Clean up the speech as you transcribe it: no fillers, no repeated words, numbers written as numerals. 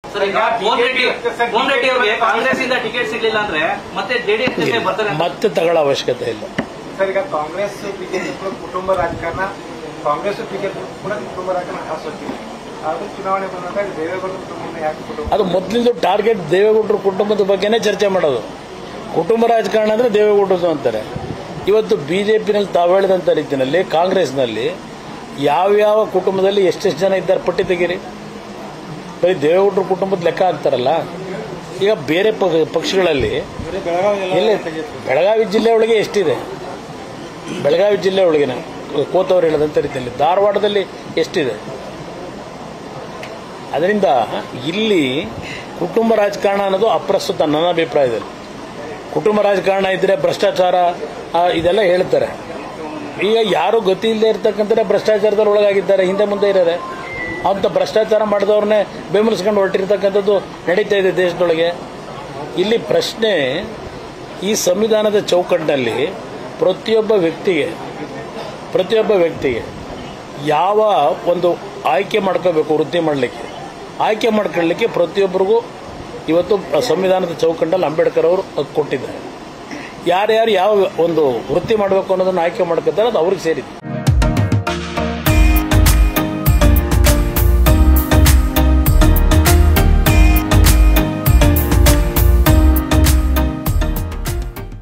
Sir, ಈಗ cone Reddy ಅವರಿಗೆ ಕಾಂಗ್ರೆಸ್ ಇಂದ ಟಿಕೆಟ್ ಸಿಗ್ಲಿಲ್ಲ ಅಂದ್ರೆ ಮತ್ತೆ ಜೆಡಿಎಸ್ ಜೊತೆ ಬರ್ತಾರೆ, ಮತ್ತೆ ತಗೊಳ್ಳೋ ಅವಶ್ಯಕತೆ ಇಲ್ಲ. ಸರ್, ಈಗ ಕಾಂಗ್ರೆಸ್ ಟಿಕೆಟ್ ಕುಟುಂಬ ರಾಜಕಾರಣ, ಕಾಂಗ್ರೆಸ್ ಟಿಕೆಟ್ ಕೂಡ ಕುಟುಂಬ ರಾಜಕಾರಣ ಆಸಕ್ತಿ, ಅದು ಚುನಾವಣೆ ಬಂದಾಗ ದೇವೇಗೌಡರ ಕುಟುಂಬ ಯಾಕೆ ಕುಟುಂಬ ಅದು ಮೊದಲಿಂದ ಟಾರ್ಗೆಟ್ ದೇವೇಗೌಡರ ಕುಟುಂಬದ ಬಗ್ಗೆನೇ ಚರ್ಚೆ ಮಾಡೋದು. ಕುಟುಂಬ ರಾಜಕಾರಣ ಅಂದ್ರೆ ದೇವೇಗೌಡರು ಅಂತಾರೆ. ಇವತ್ತು ಬಿಜೆಪಿನಲ್ಲಿ ತಾವು ಹೇಳಿದಂತ ರೀತಿಯಲ್ಲಿ ಕಾಂಗ್ರೆಸ್ನಲ್ಲಿ ಯಾವ್ಯಾವ ಕುಟುಂಬದಲ್ಲಿ ಎಷ್ಟೆಷ್ಟು ಜನ ಇದ್ದಾರೆ ಪಟ್ಟಿ ತೆಗೀರಿ. ಬರೀ ದೇವೇಗೌಡರ ಕುಟುಂಬದ ಲೆಕ್ಕ ಹಾಕ್ತಾರಲ್ಲ. ಈಗ ಬೇರೆ ಪಕ್ಷಗಳಲ್ಲಿ ಬೆಳಗಾವಿ ಜಿಲ್ಲೆ ಒಳಗೆ ಎಷ್ಟಿದೆ, ಬೆಳಗಾವಿ ಜಿಲ್ಲೆ ಒಳಗಿನ ಕೋತವರು ಹೇಳಿದಂತ ರೀತಿಯಲ್ಲಿ ಧಾರವಾಡದಲ್ಲಿ ಎಷ್ಟಿದೆ. ಅದರಿಂದ ಇಲ್ಲಿ ಕುಟುಂಬ ರಾಜಕಾರಣ ಅನ್ನೋದು ಅಪ್ರಸ್ತುತ ನನ್ನ ಅಭಿಪ್ರಾಯದಲ್ಲಿ. ಕುಟುಂಬ ರಾಜಕಾರಣ ಇದ್ರೆ ಭ್ರಷ್ಟಾಚಾರ ಇದೆಲ್ಲ ಹೇಳ್ತಾರೆ. ಈಗ ಯಾರು ಗತಿ ಇಲ್ಲದೆ ಇರ್ತಕ್ಕಂಥ ಭ್ರಷ್ಟಾಚಾರದಲ್ಲಿ ಒಳಗಾಗಿದ್ದಾರೆ, ಹಿಂದೆ ಮುಂದೆ ಇರೋದೆ. ಅಂತ ಭ್ರಷ್ಟಾಚಾರ ಮಾಡಿದವ್ರನ್ನೇ ಬೆಂಬಲಿಸ್ಕೊಂಡು ಹೊರಟಿರ್ತಕ್ಕಂಥದ್ದು ನಡೀತಾ ಇದೆ ದೇಶದೊಳಗೆ. ಇಲ್ಲಿ ಪ್ರಶ್ನೆ, ಈ ಸಂವಿಧಾನದ ಚೌಕಟ್ಟಿನಲ್ಲಿ ಪ್ರತಿಯೊಬ್ಬ ವ್ಯಕ್ತಿಗೆ ಯಾವ ಒಂದು ಆಯ್ಕೆ ಮಾಡ್ಕೋಬೇಕು ವೃತ್ತಿ ಮಾಡಲಿಕ್ಕೆ, ಆಯ್ಕೆ ಮಾಡ್ಕೊಳ್ಳಿಕ್ಕೆ ಪ್ರತಿಯೊಬ್ಬರಿಗೂ ಇವತ್ತು ಸಂವಿಧಾನದ ಚೌಕಟ್ಟಲ್ಲಿ ಅಂಬೇಡ್ಕರ್ ಅವರು ಕೊಟ್ಟಿದ್ದಾರೆ. ಯಾರ್ಯಾರು ಯಾವ ಒಂದು ವೃತ್ತಿ ಮಾಡಬೇಕು ಅನ್ನೋದನ್ನು ಆಯ್ಕೆ ಮಾಡ್ಕೊತಾರೆ, ಅದು ಅವ್ರಿಗೆ ಸೇರಿದೆ.